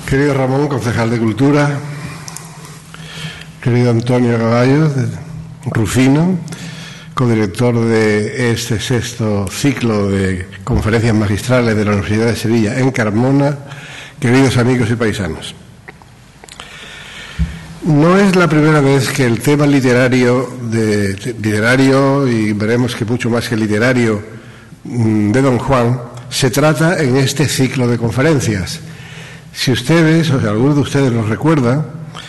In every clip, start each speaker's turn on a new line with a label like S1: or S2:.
S1: Querido Ramón, concejal de Cultura, querido Antonio Caballo, Rufino, codirector de este sexto ciclo de conferencias magistrales de la Universidad de Sevilla en Carmona, queridos amigos y paisanos. No es la primera vez que el tema literario y veremos que mucho más que literario de Don Juan se trata en este ciclo de conferencias. Si ustedes, o sea, alguno de ustedes lo recuerda,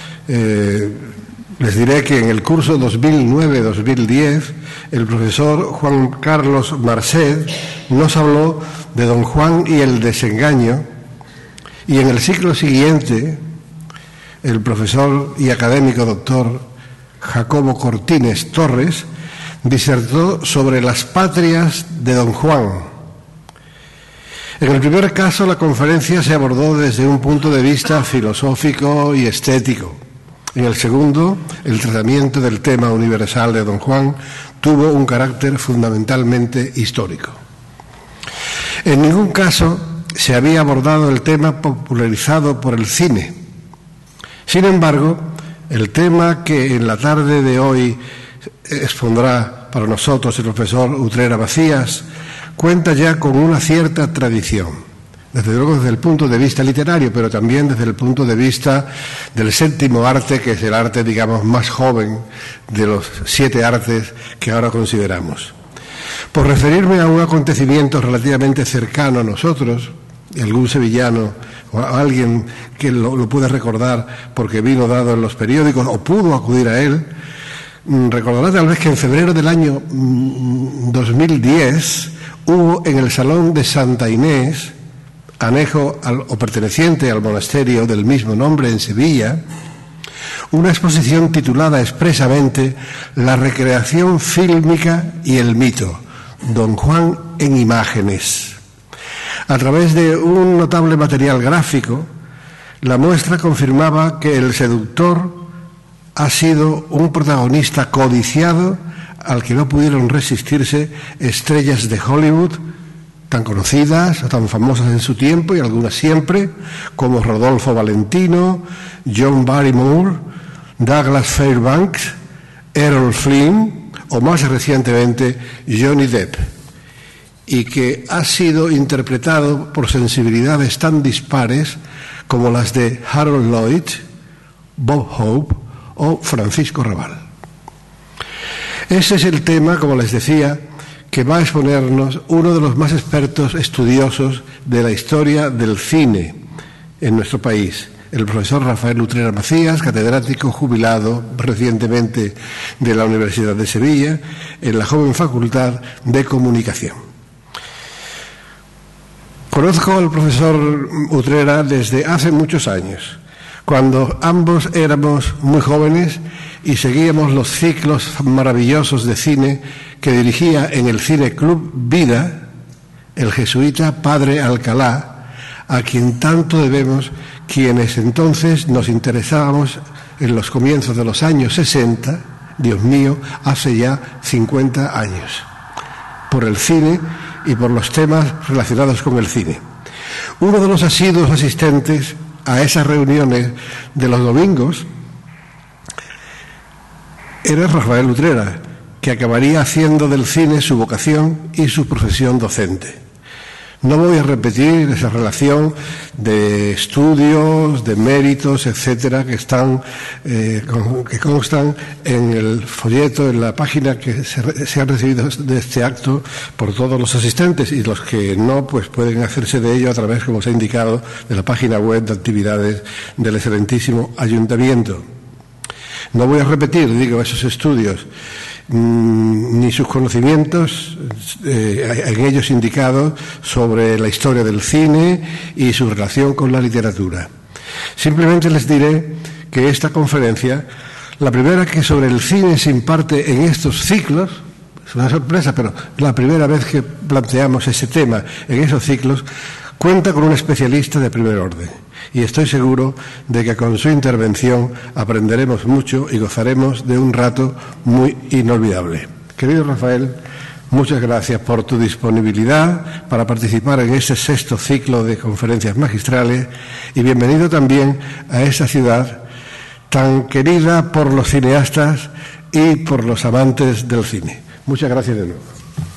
S1: les diré que en el curso 2009-2010 el profesor Juan Carlos Marcet nos habló de Don Juan y el desengaño, y en el ciclo siguiente el profesor y académico doctor Jacobo Cortines Torres disertó sobre las patrias de Don Juan. En el primer caso, la conferencia se abordó desde un punto de vista filosófico y estético. En el segundo, el tratamiento del tema universal de Don Juan tuvo un carácter fundamentalmente histórico. En ningún caso se había abordado el tema popularizado por el cine. Sin embargo, el tema que en la tarde de hoy expondrá para nosotros el profesor Utrera Macías cuenta ya con una cierta tradición, desde luego desde el punto de vista literario, pero también desde el punto de vista del séptimo arte, que es el arte, digamos, más joven de los 7 artes que ahora consideramos. Por referirme a un acontecimiento relativamente cercano a nosotros, algún sevillano o alguien que lo pueda recordar porque vino dado en los periódicos o pudo acudir a él, recordará tal vez que en febrero del año 2010 hubo en el Salón de Santa Inés, anejo o perteneciente al monasterio del mismo nombre en Sevilla, una exposición titulada expresamente La recreación fílmica y el mito, Don Juan en imágenes. A través de un notable material gráfico, la muestra confirmaba que el seductor ha sido un protagonista codiciado al que no pudieron resistirse estrellas de Hollywood tan conocidas o tan famosas en su tiempo y algunas siempre, como Rodolfo Valentino, John Barrymore, Douglas Fairbanks, Errol Flynn o más recientemente Johnny Depp, y que ha sido interpretado por sensibilidades tan dispares como las de Harold Lloyd, Bob Hope o Francisco Raval. Ese es el tema, como les decía, que va a exponernos uno de los más expertos estudiosos de la historia del cine en nuestro país, el profesor Rafael Utrera Macías, catedrático jubilado recientemente de la Universidad de Sevilla en la joven Facultad de Comunicación. Conozco al profesor Utrera desde hace muchos años, cuando ambos éramos muy jóvenes y seguíamos los ciclos maravillosos de cine que dirigía en el Cine Club Vida el jesuita Padre Alcalá, a quien tanto debemos quienes entonces nos interesábamos en los comienzos de los años 60, Dios mío, hace ya 50 años, por el cine y por los temas relacionados con el cine. Uno de los asiduos asistentes a esas reuniones de los domingos era Rafael Utrera, que acabaría haciendo del cine su vocación y su profesión docente. No voy a repetir esa relación de estudios, de méritos, etcétera, que constan en el folleto, en la página que se han recibido de este acto por todos los asistentes, y los que no, pues pueden hacerse de ello a través, como se ha indicado, de la página web de actividades del excelentísimo Ayuntamiento. No voy a repetir, esos estudios, ni sus conocimientos en ellos indicados sobre la historia del cine y su relación con la literatura. Simplemente les diré que esta conferencia, la primera que sobre el cine se imparte en estos ciclos, es una sorpresa, pero la primera vez que planteamos ese tema en esos ciclos, cuenta con un especialista de primer orden. Y estoy seguro de que con su intervención aprenderemos mucho y gozaremos de un rato muy inolvidable. Querido Rafael, Muchas gracias por tu disponibilidad para participar en este 6º ciclo de conferencias magistrales y bienvenido también a esta ciudad tan querida por los cineastas y por los amantes del cine. Muchas gracias de nuevo.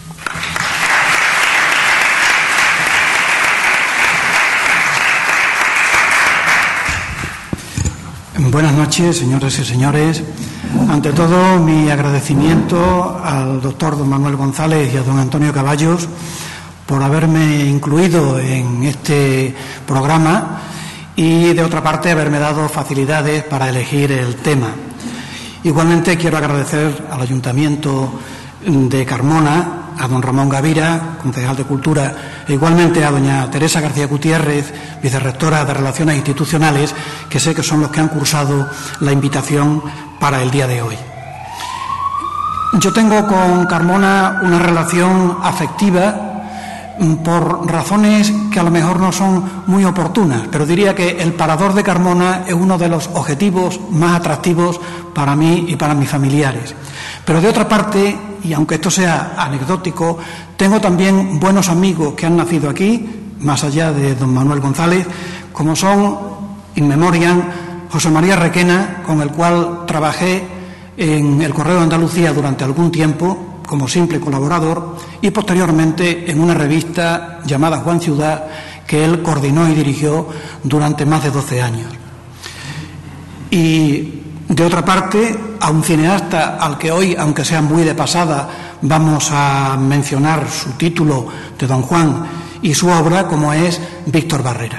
S2: Buenas noches, señoras y señores. Ante todo, mi agradecimiento al doctor don Manuel González y a don Antonio Caballos por haberme incluido en este programa y, de otra parte, haberme dado facilidades para elegir el tema. Igualmente, quiero agradecer al Ayuntamiento de Carmona, a don Ramón Gavira, concejal de Cultura, e igualmente a doña Teresa García Gutiérrez, vicerrectora de Relaciones Institucionales, que sé que son los que han cursado la invitación para el día de hoy. Yo tengo con Carmona una relación afectiva por razones que a lo mejor no son muy oportunas, pero diría que el Parador de Carmona es uno de los objetivos más atractivos para mí y para mis familiares. Pero de otra parte, y aunque esto sea anecdótico, tengo también buenos amigos que han nacido aquí, más allá de don Manuel González, como son, in memoriam, José María Requena, con el cual trabajé en el Correo de Andalucía durante algún tiempo como simple colaborador y posteriormente en una revista llamada Juan Ciudad que él coordinó y dirigió durante más de 12 años. Y de otra parte, a un cineasta al que hoy, aunque sea muy de pasada, vamos a mencionar su título de Don Juan y su obra, como es Víctor Barrera.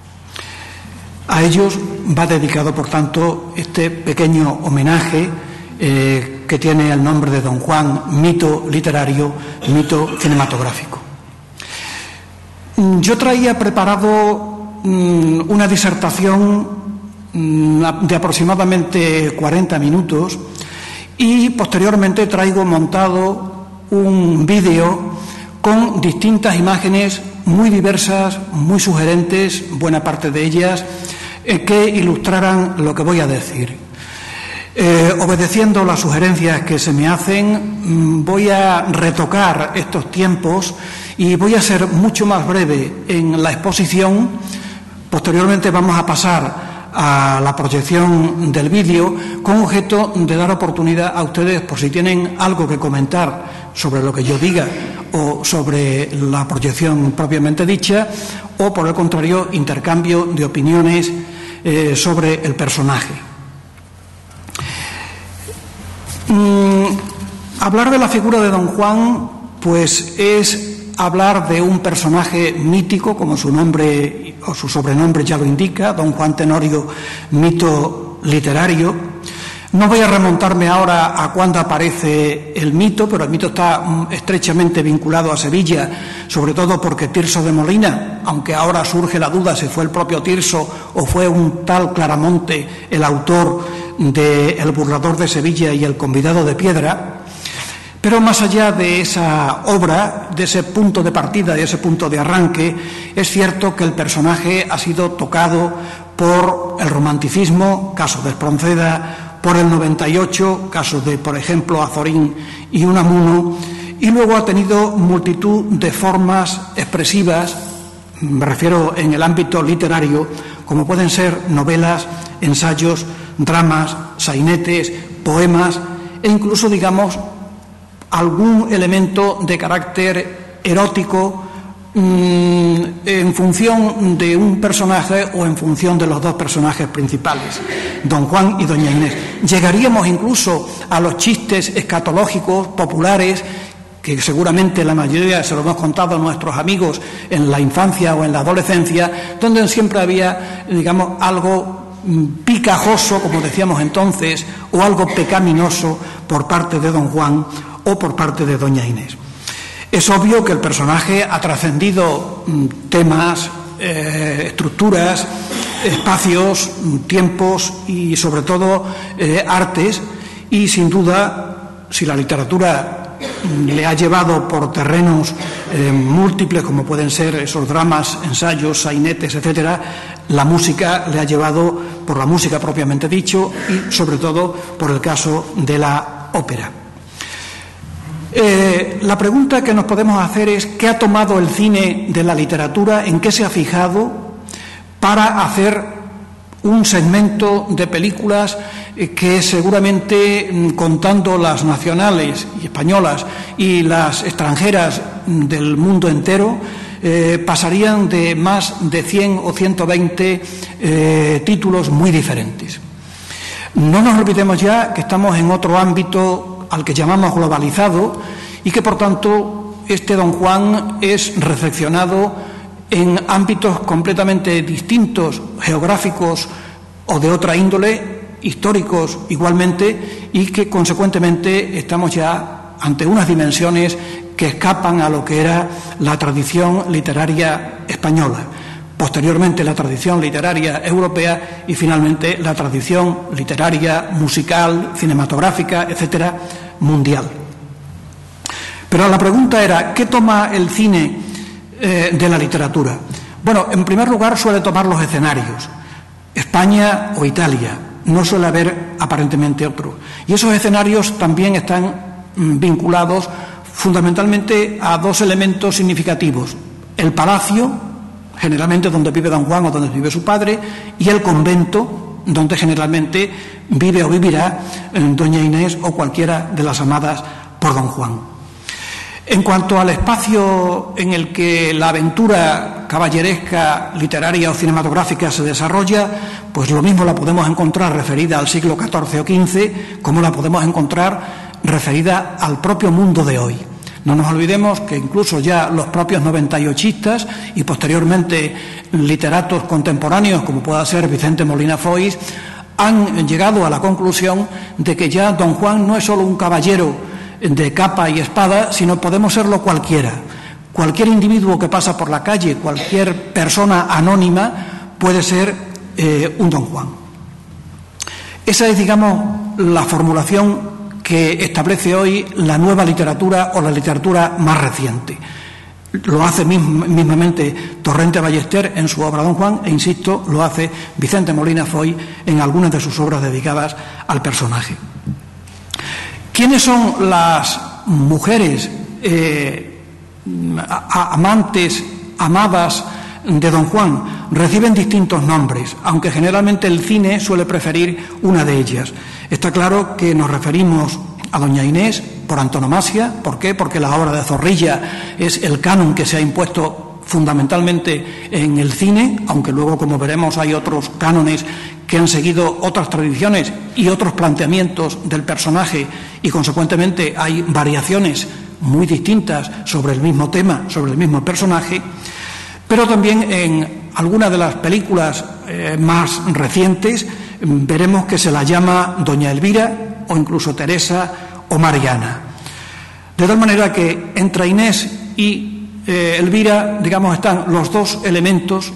S2: A ellos va dedicado, por tanto, este pequeño homenaje que tiene el nombre de Don Juan, mito literario, mito cinematográfico. Yo traía preparado una disertación de aproximadamente 40 minutos y posteriormente traigo montado un vídeo con distintas imágenes muy diversas, muy sugerentes, buena parte de ellas, que ilustraran lo que voy a decir. Obedeciendo las sugerencias que se me hacen, voy a retocar estos tiempos y voy a ser mucho más breve en la exposición. Posteriormente vamos a pasar a la proyección del vídeo con objeto de dar oportunidad a ustedes, por si tienen algo que comentar sobre lo que yo diga o sobre la proyección propiamente dicha, o por el contrario, intercambio de opiniones sobre el personaje. Hablar de la figura de Don Juan, pues es hablar de un personaje mítico, como su nombre o su sobrenombre ya lo indica, Don Juan Tenorio, mito literario. No voy a remontarme ahora a cuándo aparece el mito, pero el mito está estrechamente vinculado a Sevilla, sobre todo porque Tirso de Molina, aunque ahora surge la duda si fue el propio Tirso o fue un tal Claramonte el autor de El burlador de Sevilla y El convidado de piedra. Pero más allá de esa obra, de ese punto de partida, de ese punto de arranque, es cierto que el personaje ha sido tocado por el romanticismo, caso de Espronceda, por el 98, casos de, por ejemplo, Azorín y Unamuno, y luego ha tenido multitud de formas expresivas, me refiero en el ámbito literario, como pueden ser novelas, ensayos, dramas, sainetes, poemas e incluso, digamos, algún elemento de carácter erótico en función de un personaje o en función de los dos personajes principales, Don Juan y Doña Inés. Llegaríamos incluso a los chistes escatológicos populares que seguramente la mayoría se lo hemos contado a nuestros amigos en la infancia o en la adolescencia, donde siempre había, digamos, algo picajoso, como decíamos entonces, o algo pecaminoso por parte de Don Juan o por parte de Doña Inés. Es obvio que el personaje ha trascendido temas, estructuras, espacios, tiempos y sobre todo artes, y sin duda, si la literatura le ha llevado por terrenos múltiples, como pueden ser esos dramas, ensayos, sainetes, etcétera, la música le ha llevado por la música propiamente dicho y sobre todo por el caso de la ópera. La pregunta que nos podemos hacer es ¿qué ha tomado el cine de la literatura, en qué se ha fijado para hacer un segmento de películas que seguramente, contando las nacionales y españolas y las extranjeras del mundo entero, pasarían de más de 100 o 120 títulos muy diferentes? No nos olvidemos ya que estamos en otro ámbito al que llamamos globalizado y que, por tanto, este Don Juan es reflexionado en ámbitos completamente distintos, geográficos o de otra índole, históricos igualmente, y que, consecuentemente, estamos ya ante unas dimensiones que escapan a lo que era la tradición literaria española, posteriormente la tradición literaria europea y finalmente la tradición literaria, musical, cinematográfica, etcétera, mundial. Pero la pregunta era, ¿qué toma el cine de la literatura? Bueno, en primer lugar suele tomar los escenarios, España o Italia, no suele haber aparentemente otro. Y esos escenarios también están vinculados fundamentalmente a dos elementos significativos: el palacio, generalmente donde vive Don Juan o donde vive su padre, y el convento, donde generalmente vive o vivirá doña Inés o cualquiera de las amadas por Don Juan. En cuanto al espacio en el que la aventura caballeresca, literaria o cinematográfica se desarrolla, pues lo mismo la podemos encontrar referida al siglo XIV o XV, como la podemos encontrar referida al propio mundo de hoy. No nos olvidemos que incluso ya los propios 98istas y posteriormente literatos contemporáneos, como pueda ser Vicente Molina Foix, han llegado a la conclusión de que ya Don Juan no es solo un caballero de capa y espada, sino podemos serlo cualquiera. Cualquier individuo que pasa por la calle, cualquier persona anónima puede ser un Don Juan. Esa es, digamos, la formulación que establece hoy la nueva literatura o la literatura más reciente. Lo hace mismamente Torrente Ballester en su obra Don Juan e, insisto, lo hace Vicente Molina Foix en algunas de sus obras dedicadas al personaje. ¿Quiénes son las mujeres amantes, amadas de Don Juan? Reciben distintos nombres, aunque generalmente el cine suele preferir una de ellas. Está claro que nos referimos a doña Inés por antonomasia. ¿Por qué? Porque la obra de Zorrilla es el canon que se ha impuesto fundamentalmente en el cine, aunque luego, como veremos, hay otros cánones que han seguido otras tradiciones y otros planteamientos del personaje, y consecuentemente hay variaciones muy distintas sobre el mismo tema, sobre el mismo personaje. Pero también en algunas de las películas más recientes veremos que se la llama doña Elvira o incluso Teresa o Mariana. De tal manera que entre Inés y Elvira, digamos, están los dos elementos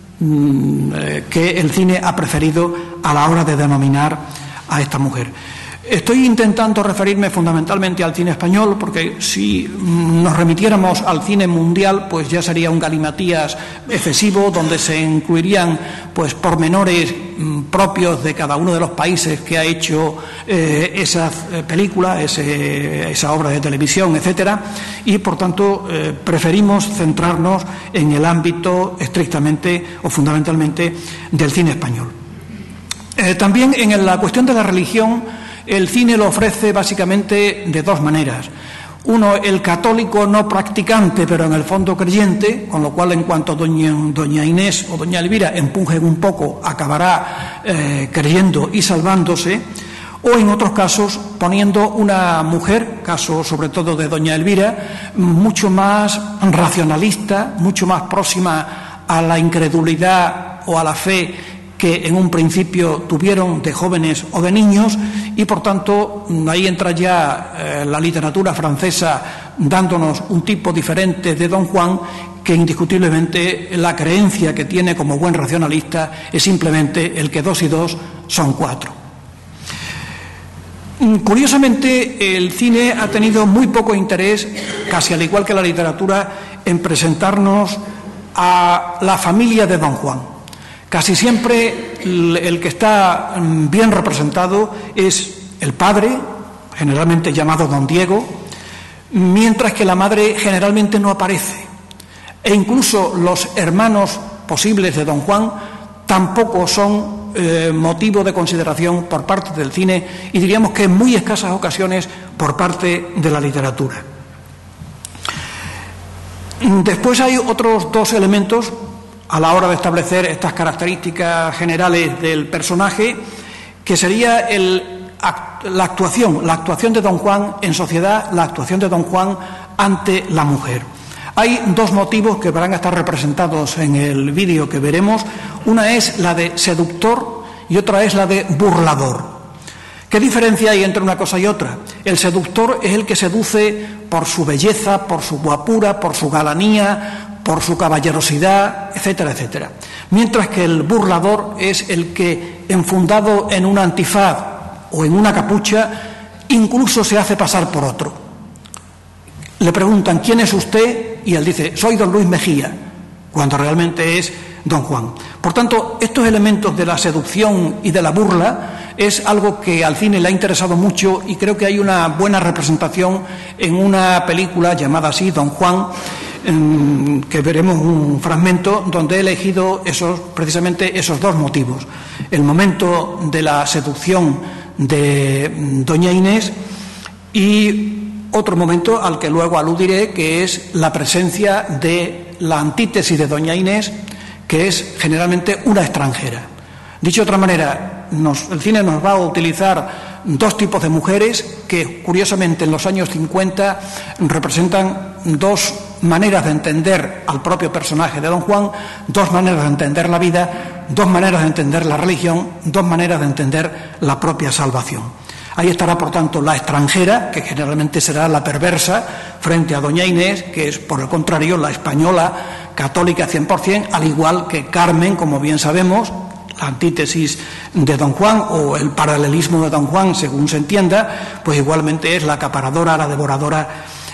S2: que el cine ha preferido a la hora de denominar a esta mujer. Estoy intentando referirme fundamentalmente al cine español, porque si nos remitiéramos al cine mundial, pues ya sería un galimatías excesivo, donde se incluirían pues pormenores propios de cada uno de los países que ha hecho esa película, esa obra de televisión, etcétera, y por tanto preferimos centrarnos en el ámbito estrictamente o fundamentalmente del cine español. También en la cuestión de la religión, el cine lo ofrece básicamente de dos maneras. Uno, el católico no practicante, pero en el fondo creyente, con lo cual, en cuanto doña Inés o doña Elvira empujen un poco, acabará creyendo y salvándose. O en otros casos, poniendo una mujer, caso sobre todo de doña Elvira, mucho más racionalista, mucho más próxima a la incredulidad o a la fe que en un principio tuvieron de jóvenes o de niños, y por tanto ahí entra ya la literatura francesa dándonos un tipo diferente de Don Juan, que indiscutiblemente la creencia que tiene como buen racionalista es simplemente el que 2 y 2 son 4. Curiosamente, el cine ha tenido muy poco interés, casi al igual que la literatura, en presentarnos a la familia de Don Juan. Casi siempre el que está bien representado es el padre, generalmente llamado Don Diego, mientras que la madre generalmente no aparece. E incluso los hermanos posibles de don Juan tampoco son motivo de consideración por parte del cine y diríamos que en muy escasas ocasiones por parte de la literatura. Después hay otros dos elementos a la hora de establecer estas características generales del personaje, que sería la actuación de don Juan en sociedad, la actuación de don Juan ante la mujer. Hay dos motivos que van a estar representados en el vídeo que veremos. Una es la de seductor y otra es la de burlador. ¿Qué diferencia hay entre una cosa y otra? El seductor es el que seduce por su belleza, por su guapura, por su galanía, por su caballerosidad, etcétera, etcétera. Mientras que el burlador es el que, enfundado en un antifaz o en una capucha, incluso se hace pasar por otro. Le preguntan, ¿quién es usted? Y él dice, soy don Luis Mejía, cuando realmente es don Juan. Por tanto, estos elementos de la seducción y de la burla es algo que al cine le ha interesado mucho y creo que hay una buena representación en una película llamada así, Don Juan, que veremos un fragmento donde he elegido precisamente esos dos motivos. El momento de la seducción de doña Inés y otro momento al que luego aludiré, que es la presencia de la antítesis de doña Inés, que es generalmente una extranjera. Dicho de otra manera, el cine nos va a utilizar dos tipos de mujeres que, curiosamente, en los años 50 representan dos maneras de entender al propio personaje de don Juan, dos maneras de entender la vida, dos maneras de entender la religión, dos maneras de entender la propia salvación. Ahí estará, por tanto, la extranjera, que generalmente será la perversa, frente a doña Inés, que es, por el contrario, la española católica 100%, al igual que Carmen, como bien sabemos, la antítesis de don Juan o el paralelismo de don Juan, según se entienda, pues igualmente es la acaparadora, la devoradora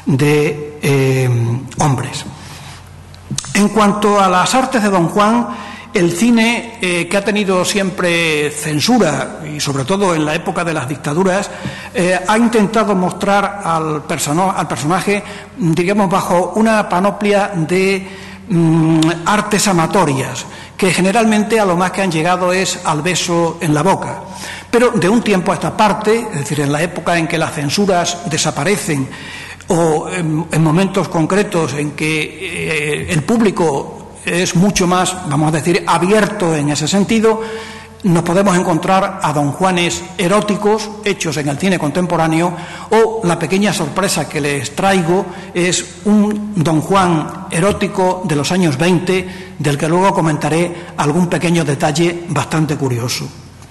S2: de hombres. En cuanto a las artes de don Juan, el cine, que ha tenido siempre censura, y sobre todo en la época de las dictaduras, ha intentado mostrar al personaje, digamos, bajo una panoplia de artes amatorias, que generalmente a lo más que han llegado es al beso en la boca. Pero de un tiempo a esta parte, es decir, en la época en que las censuras desaparecen, o en momentos concretos en que el público es mucho más, vamos a decir, abierto en ese sentido, nos podemos encontrar a don Juanes eróticos hechos en el cine contemporáneo, o la pequeña sorpresa que les traigo es un don Juan erótico de los años 20, del que luego comentaré algún pequeño detalle bastante curioso.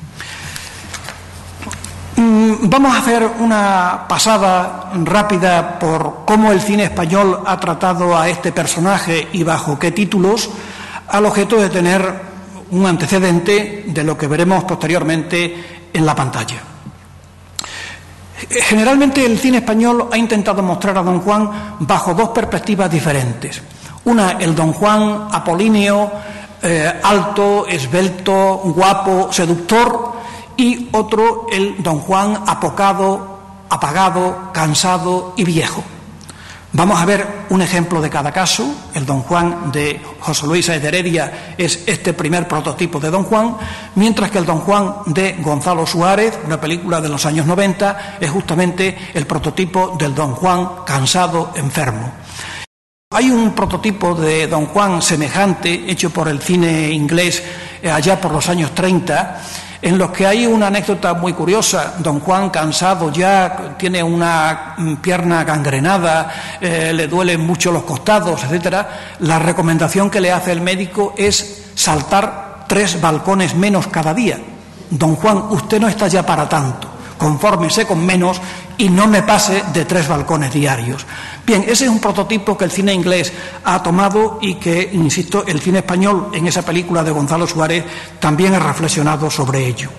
S2: Vamos a hacer una pasada rápida por cómo el cine español ha tratado a este personaje y bajo qué títulos, al objeto de tener un antecedente de lo que veremos posteriormente en la pantalla. Generalmente el cine español ha intentado mostrar a don Juan bajo dos perspectivas diferentes. Una, el don Juan apolíneo, alto, esbelto, guapo, seductor, y otro, el don Juan apocado, apagado, cansado y viejo. Vamos a ver un ejemplo de cada caso. El don Juan de José Luis Sáez de Heredia es este primer prototipo de don Juan, mientras que el don Juan de Gonzalo Suárez, una película de los años 90, es justamente el prototipo del don Juan cansado, enfermo. Hay un prototipo de don Juan semejante, hecho por el cine inglés allá por los años 30, en los que hay una anécdota muy curiosa. Don Juan, cansado ya, tiene una pierna gangrenada, le duelen mucho los costados, etcétera. La recomendación que le hace el médico es saltar 3 balcones menos cada día. Don Juan, usted no está ya para tanto, confórmese con menos y no me pase de 3 balcones diarios. Bien, ese es un prototipo que el cine inglés ha tomado y que, insisto, el cine español, en esa película de Gonzalo Suárez, también ha reflexionado sobre ello.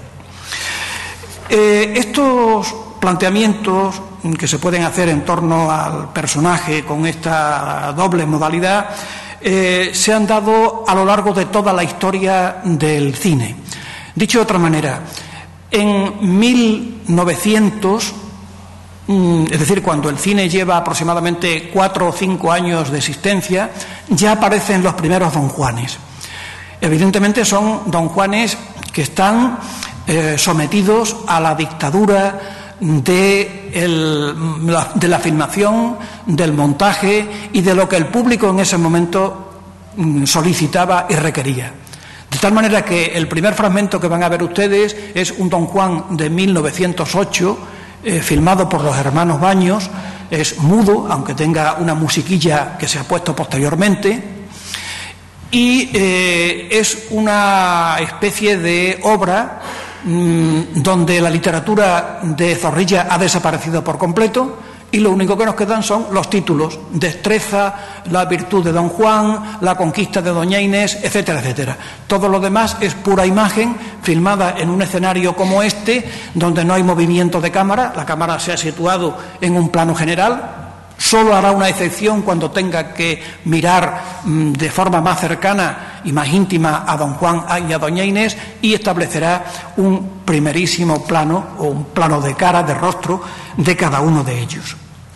S2: Estos planteamientos que se pueden hacer en torno al personaje con esta doble modalidad se han dado a lo largo de toda la historia del cine. Dicho de otra manera, en 1900 es decir, cuando el cine lleva aproximadamente 4 o 5 años de existencia, ya aparecen los primeros Don Juanes. Evidentemente son Don Juanes que están sometidos a la dictadura de la filmación, del montaje y de lo que el público en ese momento solicitaba y requería. De tal manera que el primer fragmento que van a ver ustedes es un Don Juan de 1908, filmado por los hermanos Baños. Es mudo, aunque tenga una musiquilla que se ha puesto posteriormente, y es una especie de obra donde la literatura de Zorrilla ha desaparecido por completo y lo único que nos quedan son los títulos: Destreza, La virtud de Don Juan, La conquista de Doña Inés, etcétera, etcétera. Todo lo demás es pura imagen filmada en un escenario como este, donde no hay movimiento de cámara. La cámara se ha situado en un plano general. Solo hará una excepción cuando tenga que mirar de forma más cercana y más íntima a Don Juan y a Doña Inés, y establecerá un primerísimo plano o un plano de cara, de rostro de cada uno de ellos.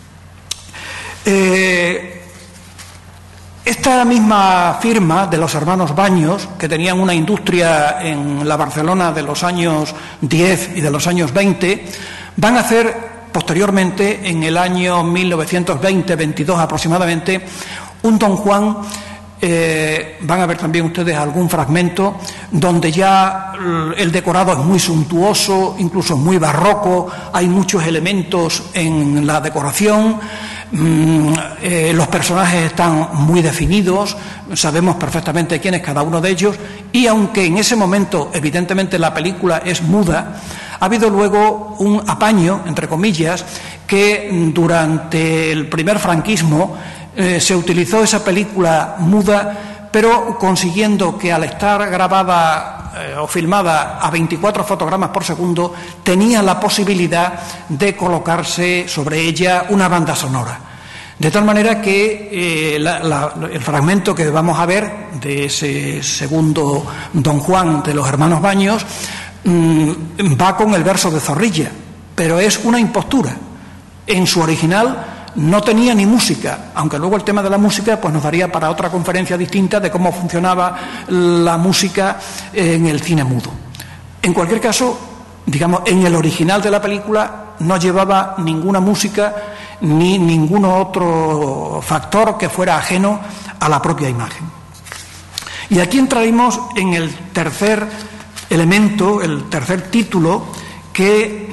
S2: Esta misma firma de los hermanos Baños, que tenían una industria en la Barcelona de los años 10 y de los años 20, van a hacer posteriormente, en el año 1920-22 aproximadamente, un Don Juan. Van a ver también ustedes algún fragmento donde ya el decorado es muy suntuoso, incluso muy barroco, hay muchos elementos en la decoración, los personajes están muy definidos, sabemos perfectamente quién es cada uno de ellos, y aunque en ese momento evidentemente la película es muda, ha habido luego un apaño, entre comillas, que durante el primer franquismo se utilizó esa película muda, pero consiguiendo que al estar grabada o filmada a 24 fotogramas por segundo, tenía la posibilidad de colocarse sobre ella una banda sonora. De tal manera que el fragmento que vamos a ver de ese segundo Don Juan de los hermanos Baños va con el verso de Zorrilla, pero es una impostura. En su original no tenía ni música, aunque luego el tema de la música pues nos daría para otra conferencia distinta de cómo funcionaba la música en el cine mudo. En cualquier caso, digamos, en el original de la película no llevaba ninguna música ni ningún otro factor que fuera ajeno a la propia imagen. Y aquí entraremos en el tercer elemento, el tercer título que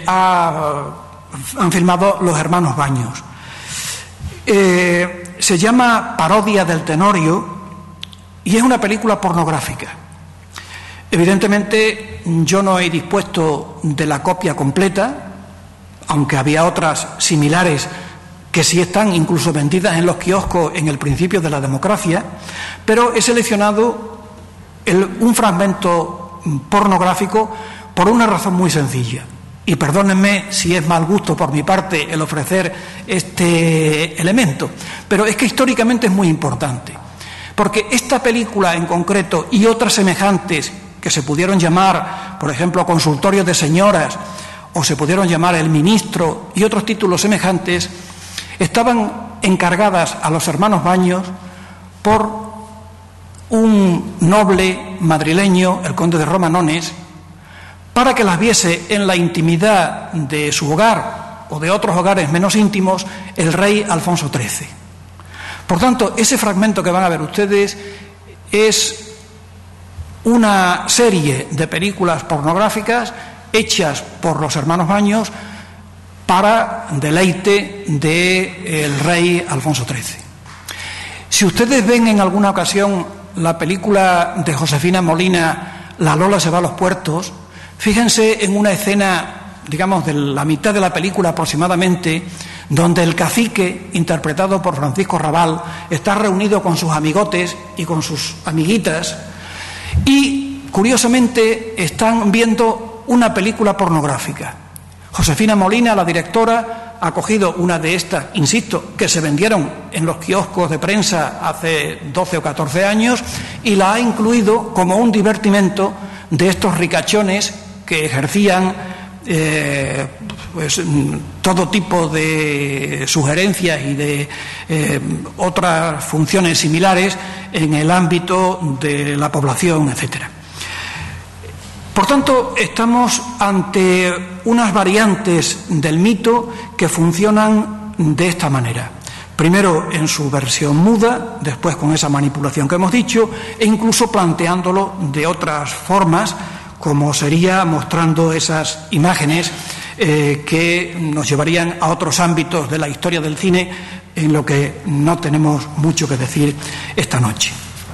S2: han filmado los hermanos Baños. Se llama Parodia del Tenorio y es una película pornográfica. Evidentemente yo no he dispuesto de la copia completa, aunque había otras similares que sí están incluso vendidas en los kioscos en el principio de la democracia, pero he seleccionado un fragmento pornográfico por una razón muy sencilla. Y perdónenme si es mal gusto por mi parte el ofrecer este elemento, pero es que históricamente es muy importante, porque esta película en concreto y otras semejantes que se pudieron llamar, por ejemplo, Consultorio de Señoras, o se pudieron llamar El Ministro y otros títulos semejantes, estaban encargadas a los hermanos Baños por un noble madrileño, el conde de Romanones, para que las viese en la intimidad de su hogar o de otros hogares menos íntimos el rey Alfonso XIII. Por tanto, ese fragmento que van a ver ustedes es una serie de películas pornográficas hechas por los hermanos Baños para deleite del rey Alfonso XIII. Si ustedes ven en alguna ocasión la película de Josefina Molina, La Lola se va a los puertos, fíjense en una escena, digamos, de la mitad de la película aproximadamente, donde el cacique, interpretado por Francisco Rabal, está reunido con sus amigotes y con sus amiguitas y, curiosamente, están viendo una película pornográfica. Josefina Molina, la directora, ha cogido una de estas, insisto, que se vendieron en los kioscos de prensa hace 12 o 14 años y la ha incluido como un divertimento de estos ricachones que ejercían pues todo tipo de sugerencias y de otras funciones similares en el ámbito de la población, etcétera. Por tanto, estamos ante unas variantes del mito que funcionan de esta manera. Primero en su versión muda, después con esa manipulación que hemos dicho, e incluso planteándolo de otras formas, como sería mostrando esas imágenes que nos llevarían a otros ámbitos de la historia del cine, en lo que no tenemos mucho que decir esta noche.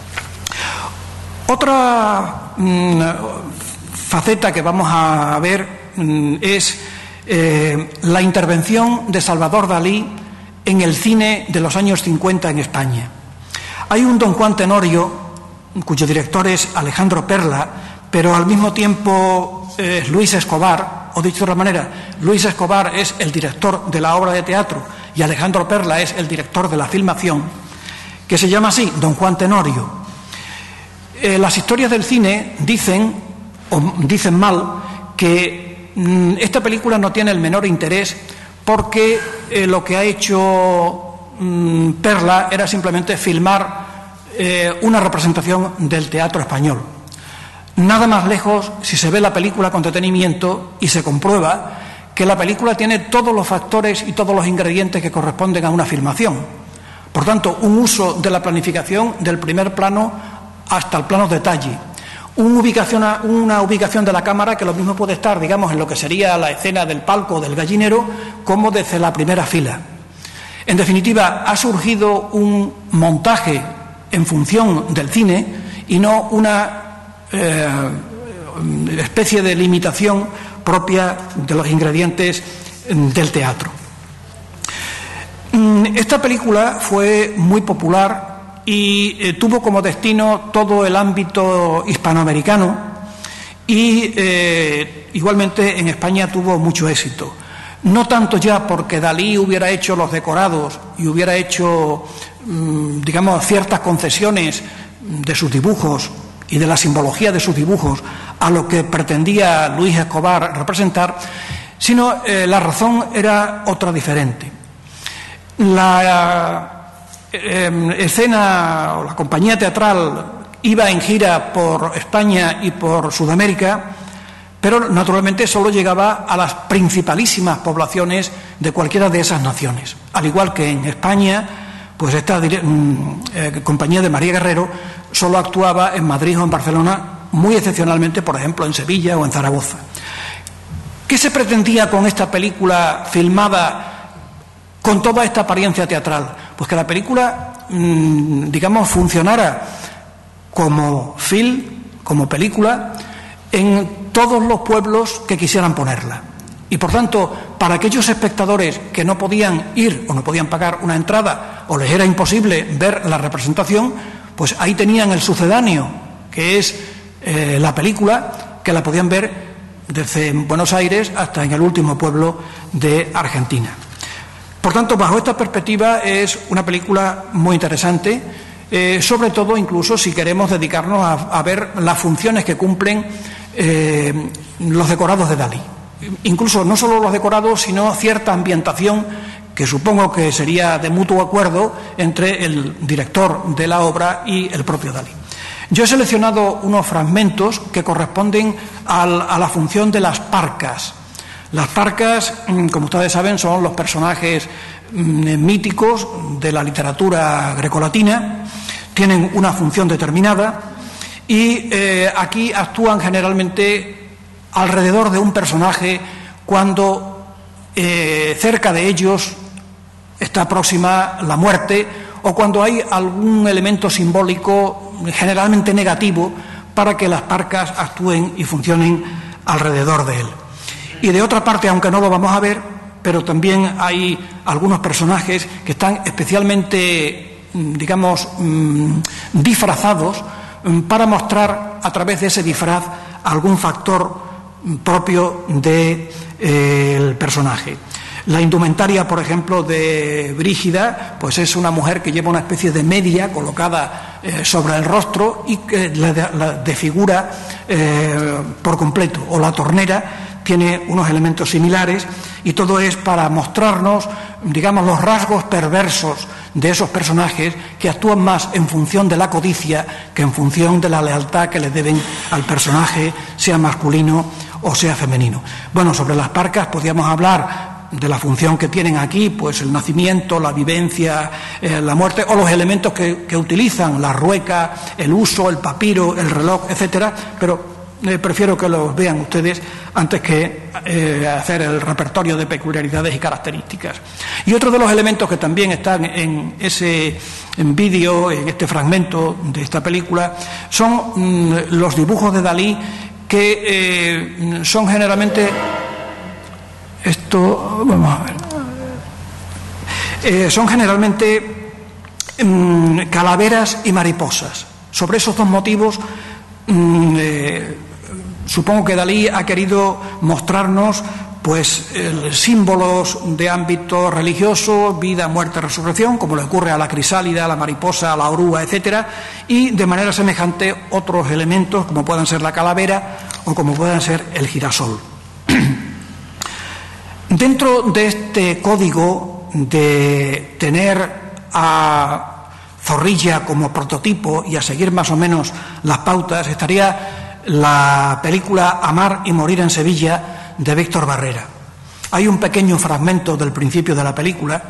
S2: Otra faceta que vamos a ver es la intervención de Salvador Dalí en el cine de los años 50 en España. Hay un Don Juan Tenorio, cuyo director es Alejandro Perla, pero al mismo tiempo es Luis Escobar, o dicho de otra manera, Luis Escobar es el director de la obra de teatro y Alejandro Perla es el director de la filmación, que se llama así, Don Juan Tenorio. Las historias del cine dicen, o dicen mal, que esta película no tiene el menor interés porque lo que ha hecho Perla era simplemente filmar una representación del teatro español. Nada más lejos si se ve la película con detenimiento y se comprueba que la película tiene todos los factores y todos los ingredientes que corresponden a una filmación. Por tanto, un uso de la planificación del primer plano hasta el plano detalle. Una ubicación de la cámara que lo mismo puede estar, digamos, en lo que sería la escena del palco o del gallinero, como desde la primera fila. En definitiva, ha surgido un montaje en función del cine y no una especie de limitación propia de los ingredientes del teatro. Esta película fue muy popular y tuvo como destino todo el ámbito hispanoamericano y igualmente en España tuvo mucho éxito. No tanto ya porque Dalí hubiera hecho los decorados y hubiera hecho, digamos, ciertas concesiones de sus dibujos y de la simbología de sus dibujos a lo que pretendía Luis Escobar representar, sino la razón era otra diferente. La escena o la compañía teatral iba en gira por España y por Sudamérica, pero naturalmente solo llegaba a las principalísimas poblaciones de cualquiera de esas naciones. Al igual que en España, pues esta compañía de María Guerrero solo actuaba en Madrid o en Barcelona, muy excepcionalmente, por ejemplo, en Sevilla o en Zaragoza. ¿Qué se pretendía con esta película filmada con toda esta apariencia teatral? Pues que la película, digamos, funcionara como film, como película, en todos los pueblos que quisieran ponerla. Y por tanto, para aquellos espectadores que no podían ir o no podían pagar una entrada o les era imposible ver la representación, pues ahí tenían el sucedáneo, que es la película, que la podían ver desde Buenos Aires hasta en el último pueblo de Argentina. Por tanto, bajo esta perspectiva es una película muy interesante, sobre todo incluso si queremos dedicarnos a ver las funciones que cumplen los decorados de Dalí. Incluso no solo los decorados, sino cierta ambientación que supongo que sería de mutuo acuerdo entre el director de la obra y el propio Dalí. Yo he seleccionado unos fragmentos que corresponden a la función de las parcas. Las parcas, como ustedes saben, son los personajes míticos de la literatura grecolatina, tienen una función determinada y aquí actúan generalmente alrededor de un personaje cuando cerca de ellos está próxima la muerte o cuando hay algún elemento simbólico generalmente negativo para que las parcas actúen y funcionen alrededor de él. Y de otra parte, aunque no lo vamos a ver, pero también hay algunos personajes que están especialmente, digamos, disfrazados para mostrar a través de ese disfraz algún factor propio del personaje. La indumentaria, por ejemplo, de Brígida, pues es una mujer que lleva una especie de media colocada sobre el rostro y que la desfigura por completo, o la tornera tiene unos elementos similares, y todo es para mostrarnos, digamos, los rasgos perversos de esos personajes que actúan más en función de la codicia que en función de la lealtad que le deben al personaje, sea masculino o sea femenino. Bueno, sobre las parcas podríamos hablar de la función que tienen aquí, pues el nacimiento, la vivencia, la muerte, o los elementos que utilizan, la rueca, el uso, el papiro, el reloj, etcétera, pero prefiero que los vean ustedes antes que hacer el repertorio de peculiaridades y características. Y otro de los elementos que también están en ese vídeo, en este fragmento de esta película, son los dibujos de Dalí, que son generalmente... vamos a ver. Son generalmente calaveras y mariposas. Sobre esos dos motivos, supongo que Dalí ha querido mostrarnos pues símbolos de ámbito religioso, vida, muerte, resurrección, como le ocurre a la crisálida, a la mariposa, a la oruga, etcétera, y de manera semejante otros elementos como puedan ser la calavera o como puedan ser el girasol. Dentro de este código de tener a Zorrilla como prototipo y a seguir más o menos las pautas estaría la película Amar y morir en Sevilla de Víctor Barrera. Hay un pequeño fragmento del principio de la película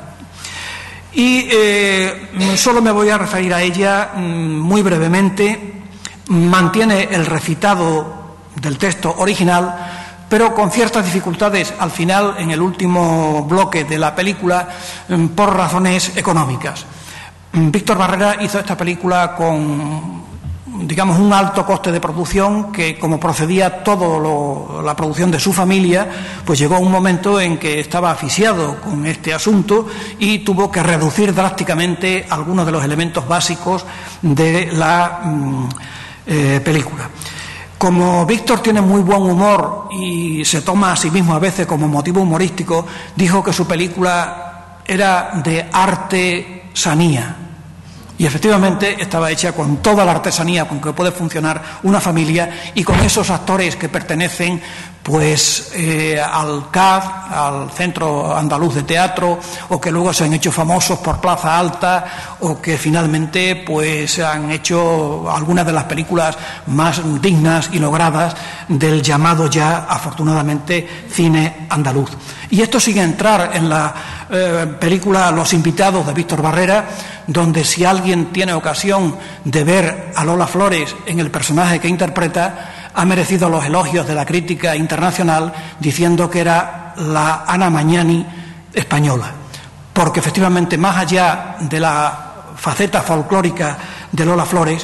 S2: y solo me voy a referir a ella muy brevemente. Mantiene el recitado del texto original, pero con ciertas dificultades al final, en el último bloque de la película, por razones económicas. Víctor Barrera hizo esta película con, digamos, un alto coste de producción, que como procedía toda la producción de su familia, pues llegó un momento en que estaba asfixiado con este asunto y tuvo que reducir drásticamente algunos de los elementos básicos de la película. Como Víctor tiene muy buen humor y se toma a sí mismo a veces como motivo humorístico, dijo que su película era de artesanía. Y efectivamente estaba hecha con toda la artesanía con que puede funcionar una familia y con esos actores que pertenecen pues al CAD, al Centro Andaluz de Teatro, o que luego se han hecho famosos por Plaza Alta, o que finalmente pues han hecho algunas de las películas más dignas y logradas del llamado ya afortunadamente cine andaluz. Y esto sin entrar en la película Los invitados de Víctor Barrera, donde si alguien tiene ocasión de ver a Lola Flores en el personaje que interpreta, ha merecido los elogios de la crítica internacional, diciendo que era la Ana Magnani española, porque efectivamente, más allá de la faceta folclórica de Lola Flores,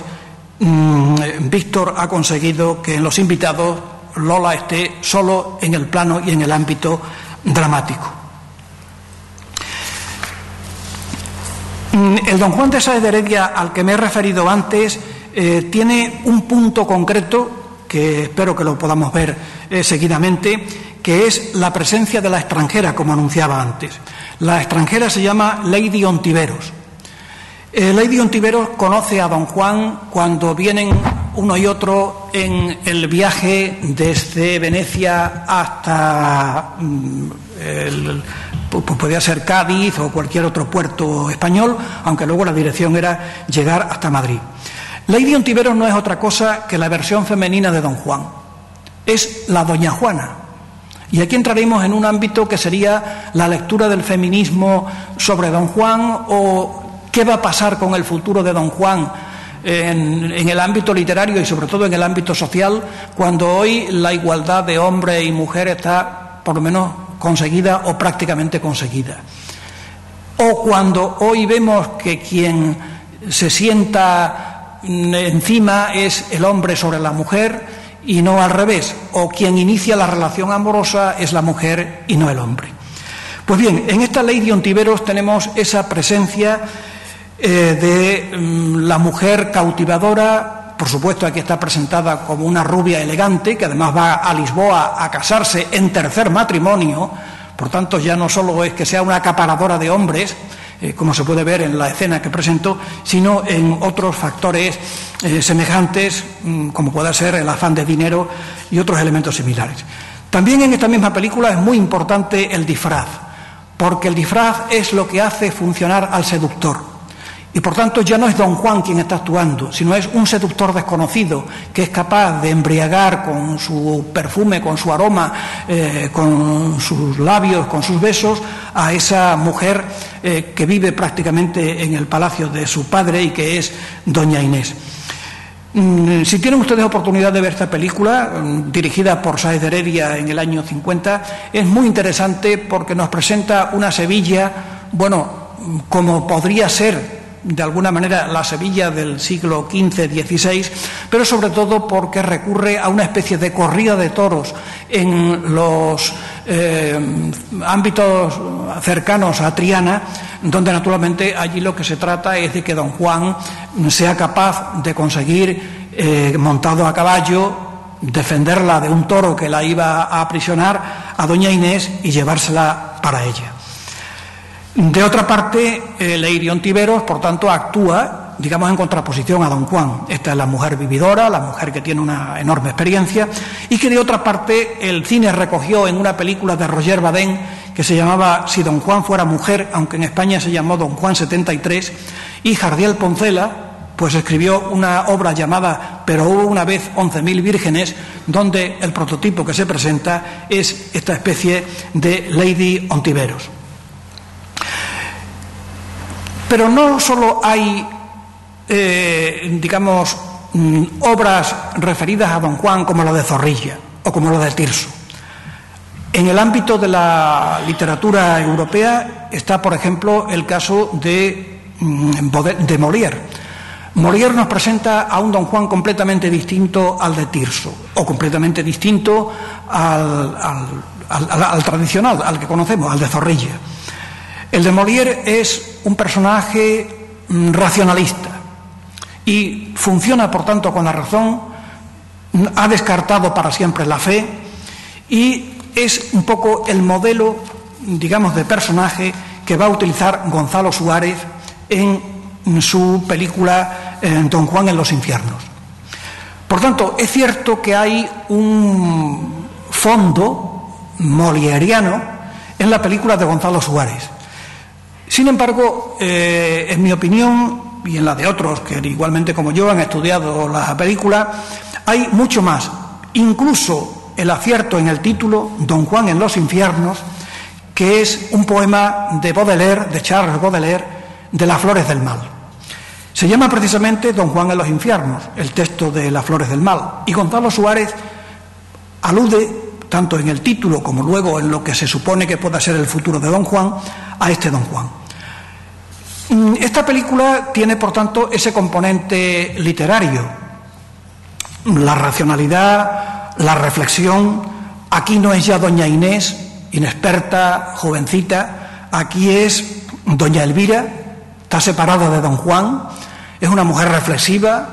S2: Víctor ha conseguido que en Los invitados Lola esté solo en el plano y en el ámbito dramático. El Don Juan de Sáenz de Heredia, al que me he referido antes, tiene un punto concreto que espero que lo podamos ver seguidamente, que es la presencia de la extranjera, como anunciaba antes. La extranjera se llama Lady Ontiveros. Lady Ontiveros conoce a Don Juan cuando vienen uno y otro en el viaje desde Venecia hasta podría ser Cádiz o cualquier otro puerto español, aunque luego la dirección era llegar hasta Madrid. Lady Ontiveros no es otra cosa que la versión femenina de Don Juan. Es la Doña Juana. Y aquí entraremos en un ámbito que sería la lectura del feminismo sobre Don Juan, o qué va a pasar con el futuro de Don Juan en el ámbito literario y sobre todo en el ámbito social, cuando hoy la igualdad de hombre y mujer está por lo menos conseguida o prácticamente conseguida. O cuando hoy vemos que quien se sienta encima es el hombre sobre la mujer y no al revés, o quien inicia la relación amorosa es la mujer y no el hombre. Pues bien, en esta Lady Ontiveros tenemos esa presencia de la mujer cautivadora. Por supuesto, aquí está presentada como una rubia elegante, que además va a Lisboa a casarse en tercer matrimonio. Por tanto, ya no solo es que sea una acaparadora de hombres, como se puede ver en la escena que presento, sino en otros factores semejantes, como pueda ser el afán de dinero y otros elementos similares. También en esta misma película es muy importante el disfraz, porque el disfraz es lo que hace funcionar al seductor. Y por tanto ya no es Don Juan quien está actuando, sino es un seductor desconocido que es capaz de embriagar con su perfume, con su aroma, con sus labios, con sus besos, a esa mujer que vive prácticamente en el palacio de su padre y que es doña Inés. Si tienen ustedes oportunidad de ver esta película, dirigida por Sáez de Heredia en el año 50, es muy interesante porque nos presenta una Sevilla, bueno, como podría ser de alguna manera la Sevilla del siglo XV-XVI, pero sobre todo porque recurre a una especie de corrida de toros en los ámbitos cercanos a Triana, donde naturalmente allí lo que se trata es de que Don Juan sea capaz de conseguir, montado a caballo, defenderla de un toro que la iba a aprisionar a doña Inés y llevársela para ella. De otra parte, Leiry Ontiveros, por tanto, actúa, digamos, en contraposición a Don Juan. Esta es la mujer vividora, la mujer que tiene una enorme experiencia, y que de otra parte el cine recogió en una película de Roger Badén que se llamaba Si Don Juan fuera mujer, aunque en España se llamó Don Juan 73, y Jardiel Poncela pues escribió una obra llamada Pero hubo una vez 11.000 vírgenes, donde el prototipo que se presenta es esta especie de Lady Ontiveros. Pero no solo hay, digamos, obras referidas a Don Juan como la de Zorrilla o como la de Tirso. En el ámbito de la literatura europea está, por ejemplo, el caso de Molière. Molière nos presenta a un Don Juan completamente distinto al de Tirso, o completamente distinto al tradicional, al que conocemos, al de Zorrilla. El de Molière es un personaje racionalista y funciona, por tanto, con la razón, ha descartado para siempre la fe y es un poco el modelo, digamos, de personaje que va a utilizar Gonzalo Suárez en su película Don Juan en los infiernos. Por tanto, es cierto que hay un fondo molieriano en la película de Gonzalo Suárez. Sin embargo, en mi opinión, y en la de otros que igualmente como yo han estudiado la película, hay mucho más. Incluso el acierto en el título, Don Juan en los infiernos, que es un poema de Baudelaire, de Charles Baudelaire, de Las Flores del Mal. Se llama precisamente Don Juan en los infiernos, el texto de Las Flores del Mal. Y Gonzalo Suárez alude, tanto en el título como luego en lo que se supone que pueda ser el futuro de Don Juan, a este Don Juan. Esta película tiene, por tanto, ese componente literario, la racionalidad, la reflexión. Aquí no es ya doña Inés, inexperta, jovencita, aquí es doña Elvira, está separada de Don Juan, es una mujer reflexiva,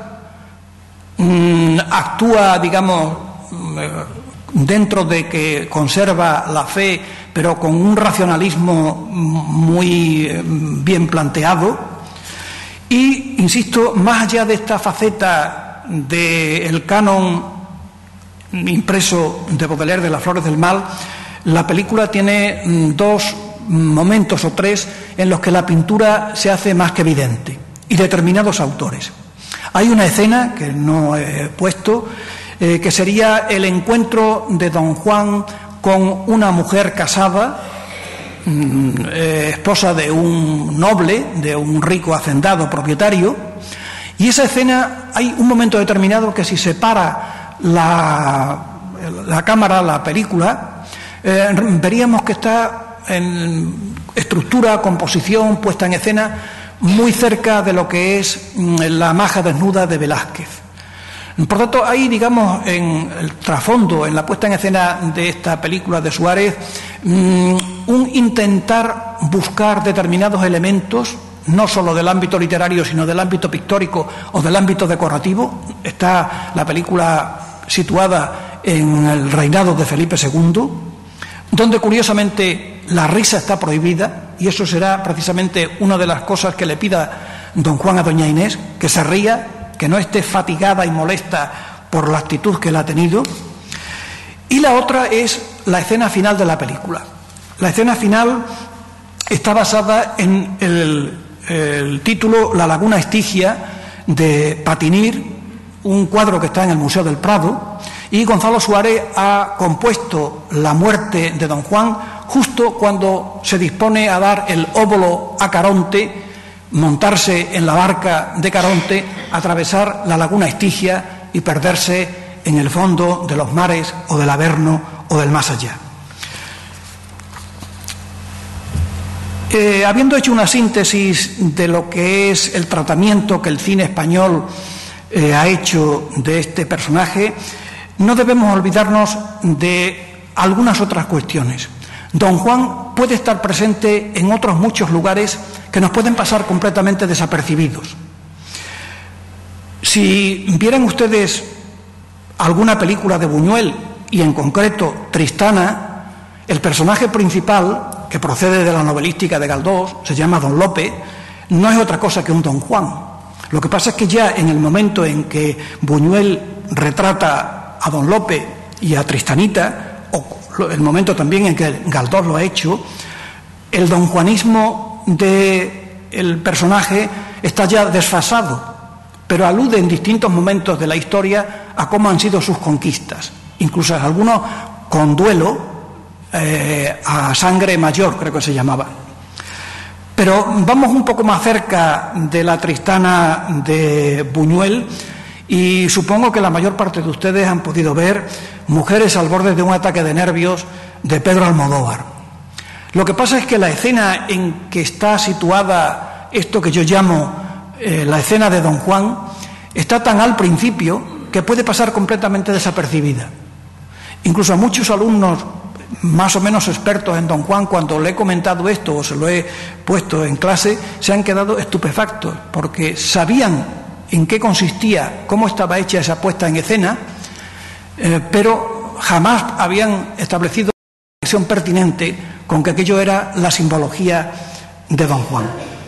S2: actúa, digamos, dentro de que conserva la fe, pero con un racionalismo muy bien planteado. Y, insisto, más allá de esta faceta del canon impreso de Baudelaire de Las Flores del Mal, la película tiene dos momentos o tres en los que la pintura se hace más que evidente, y determinados autores. Hay una escena que no he puesto, que sería el encuentro de Don Juan con una mujer casada, esposa de un noble, de un rico hacendado propietario, y esa escena hay un momento determinado que si se para la cámara, la película, veríamos que está en estructura, composición, puesta en escena, muy cerca de lo que es la maja desnuda de Velázquez. Por tanto, hay, digamos, en el trasfondo, en la puesta en escena de esta película de Suárez, un intentar buscar determinados elementos, no solo del ámbito literario, sino del ámbito pictórico o del ámbito decorativo. Está la película situada en el reinado de Felipe II, donde curiosamente la risa está prohibida, y eso será precisamente una de las cosas que le pida Don Juan a doña Inés, que se ría, que no esté fatigada y molesta por la actitud que él ha tenido. Y la otra es la escena final de la película. La escena final está basada en el título La laguna Estigia de Patinir, un cuadro que está en el Museo del Prado, y Gonzalo Suárez ha compuesto la muerte de don Juan justo cuando se dispone a dar el óbolo a Caronte, montarse en la barca de Caronte, atravesar la laguna Estigia y perderse en el fondo de los mares o del Averno o del más allá. Habiendo hecho una síntesis de lo que es el tratamiento que el cine español ha hecho de este personaje, no debemos olvidarnos de algunas otras cuestiones. Don Juan puede estar presente en otros muchos lugares que nos pueden pasar completamente desapercibidos. Si vieran ustedes alguna película de Buñuel, y en concreto Tristana, el personaje principal, que procede de la novelística de Galdós, se llama Don Lope, no es otra cosa que un Don Juan. Lo que pasa es que ya en el momento en que Buñuel retrata a Don Lope y a Tristanita, o el momento también en que Galdós lo ha hecho, el donjuanismo del personaje está ya desfasado, pero alude en distintos momentos de la historia a cómo han sido sus conquistas, incluso algunos con duelo, a sangre mayor, creo que se llamaba. Pero vamos un poco más cerca de la Tristana de Buñuel, y supongo que la mayor parte de ustedes han podido ver Mujeres al borde de un ataque de nervios de Pedro Almodóvar. Lo que pasa es que la escena en que está situada esto que yo llamo la escena de Don Juan está tan al principio que puede pasar completamente desapercibida. Incluso a muchos alumnos más o menos expertos en Don Juan, cuando le he comentado esto o se lo he puesto en clase, se han quedado estupefactos, porque sabían en qué consistía, cómo estaba hecha esa puesta en escena, pero jamás habían establecido una conexión pertinente con que aquello era la simbología de Don Juan.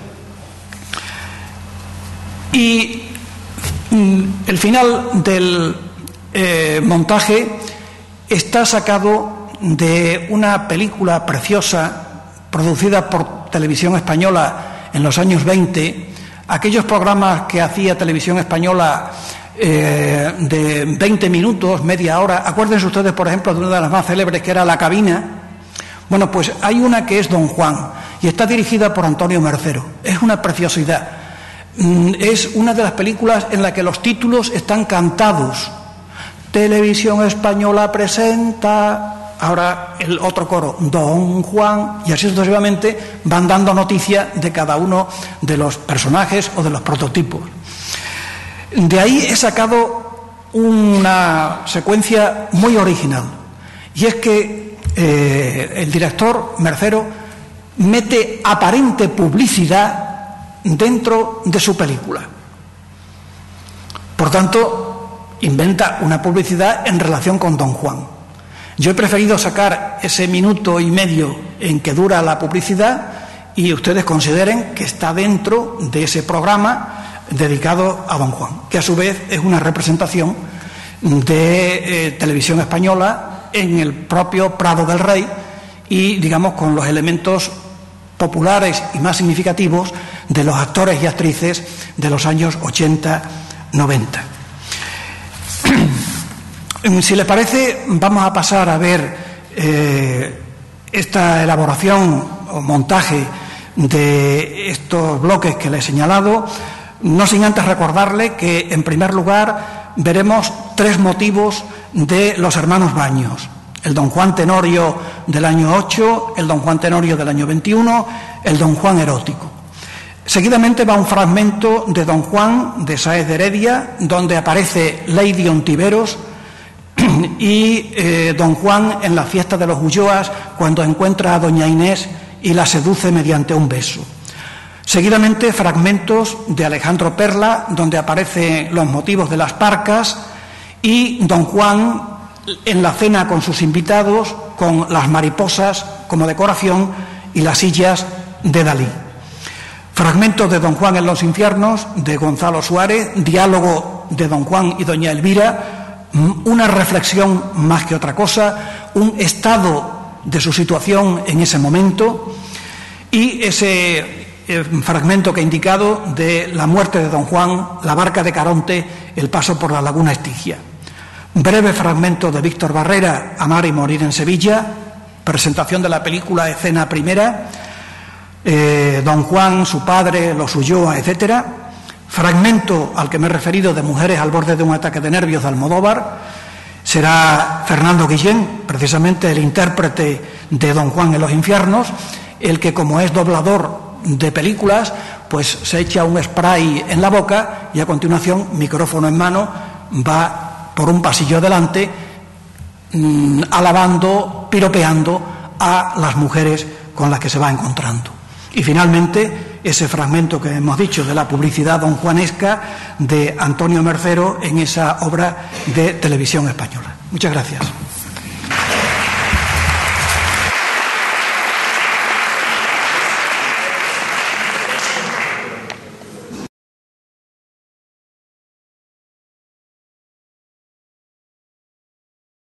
S2: Y el final del montaje está sacado de una película preciosa producida por Televisión Española en los años 20, aquellos programas que hacía Televisión Española de 20 minutos, media hora. Acuérdense ustedes, por ejemplo, de una de las más célebres, que era La Cabina. Bueno, pues hay una que es Don Juan y está dirigida por Antonio Mercero. Es una preciosidad. Es una de las películas en la que los títulos están cantados. Televisión Española presenta... Ahora el otro coro, Don Juan, y así sucesivamente van dando noticia de cada uno de los personajes o de los prototipos. De ahí he sacado una secuencia muy original, y es que el director Mercero mete aparente publicidad dentro de su película. Por tanto, inventa una publicidad en relación con Don Juan. Yo he preferido sacar ese minuto y medio en que dura la publicidad y ustedes consideren que está dentro de ese programa dedicado a Don Juan, que a su vez es una representación de Televisión Española en el propio Prado del Rey y, digamos, con los elementos populares y más significativos de los actores y actrices de los años 80-90. Si les parece, vamos a pasar a ver esta elaboración o montaje de estos bloques que les he señalado, no sin antes recordarle que, en primer lugar, veremos tres motivos de los hermanos Baños: el Don Juan Tenorio del año 8, el Don Juan Tenorio del año 21, el Don Juan erótico. Seguidamente va un fragmento de Don Juan de Sáez de Heredia, donde aparece Lady Ontiveros, y Don Juan en la fiesta de los Ulloas, cuando encuentra a doña Inés y la seduce mediante un beso. Seguidamente, fragmentos de Alejandro Perla, donde aparecen los motivos de las parcas, y Don Juan en la cena con sus invitados, con las mariposas como decoración y las sillas de Dalí. Fragmentos de Don Juan en los infiernos, de Gonzalo Suárez, diálogo de Don Juan y doña Elvira, una reflexión más que otra cosa, un estado de su situación en ese momento, y ese fragmento que he indicado de la muerte de don Juan, la barca de Caronte, el paso por la laguna Estigia. Breve fragmento de Víctor Barrera, Amar y morir en Sevilla, presentación de la película, escena primera, don Juan, su padre, los Ulloa, etcétera. Fragmento al que me he referido de Mujeres al borde de un ataque de nervios de Almodóvar, será Fernando Guillén, precisamente el intérprete de don Juan en los infiernos, el que, como es doblador de películas, pues se echa un spray en la boca y a continuación, micrófono en mano, va por un pasillo adelante alabando, piropeando a las mujeres con las que se va encontrando. Y finalmente, ese fragmento que hemos dicho de la publicidad donjuanesca de Antonio Mercero en esa obra de Televisión Española. Muchas gracias.